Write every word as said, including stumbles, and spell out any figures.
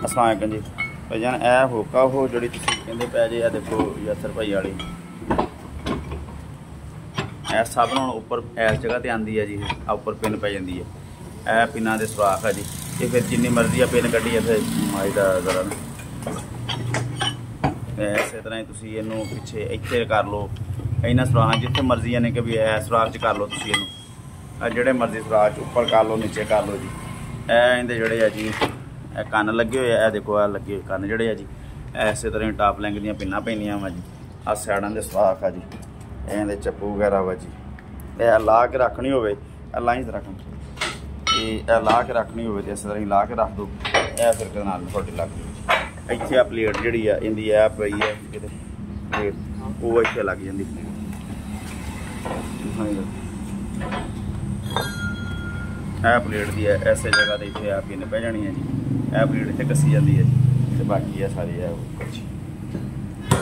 अस्सलाम वालेकुम जी भाईजान। ए होका हो जी कहते पै जे देखो यासर भाई वाली ए सब नाल उपर इस जगह पर आती है जी। उपर पिन पै जाती है। ए पिना के सुराख है जी। ये फिर जिन्नी मर्जी आ पिन कड्ढी फिर माईदा जरा इस तरह ही तुम इनू पिछे इतने कर लो। इन्होंने सुराख जिथे मर्जी यानी कि भी ए सुराख च कर लो तुम इनू जोड़े मर्जी सुराख उपर कर लो नीचे कर लो जी। ए इहदे जोड़े है जी कन लगे हुए है। देखो आ लगे कन जोड़े है जी। इस तरह टॉप लैंग दी पिना पैंदियां वा जी। आ सैडां दे सुराख आ जी। इहदे चप्पू वगैरह वा जी। ए ला के रखनी होवे लाइन रखन ये ला के रखनी होवे इस तरह ही ला के रख दो। ए फिर के नाल थोड़ी लग जू। इत्थे आ प्लेट जिहड़ी आ इंदी ए पई है किते प्लेट वो इत्थे लग जांदी। ए प्लेट दी है इस जगह ते इत्थे आ पिन पै जानी है जी। ए प्लेट इत्थे कसी जाती है जी। बाकी है सारी है